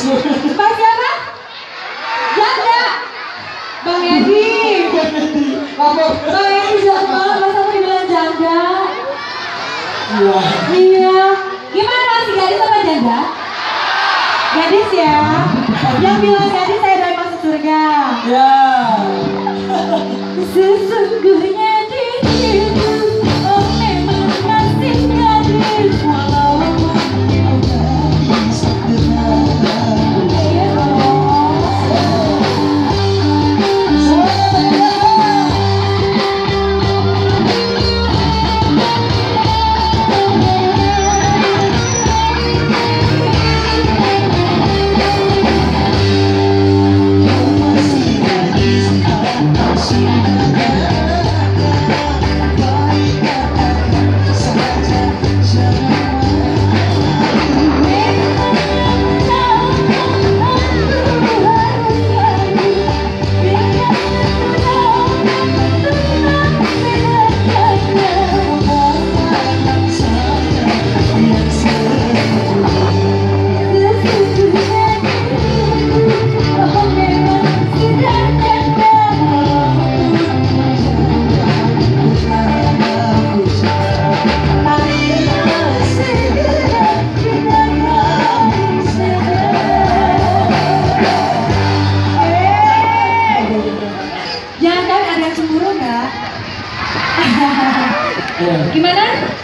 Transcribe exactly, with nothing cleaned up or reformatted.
Mas siapa? Janda. Bang Edi. Bang Edi jahat banget, masa aku dibilang janda? Iya. Iya. Gimana sih gadis apa janda? Gadis ya. Yang bilang gadis saya dari masuk surga. Ya. Sesungguhnya dirimu, oh memang masih gadis walau gimana?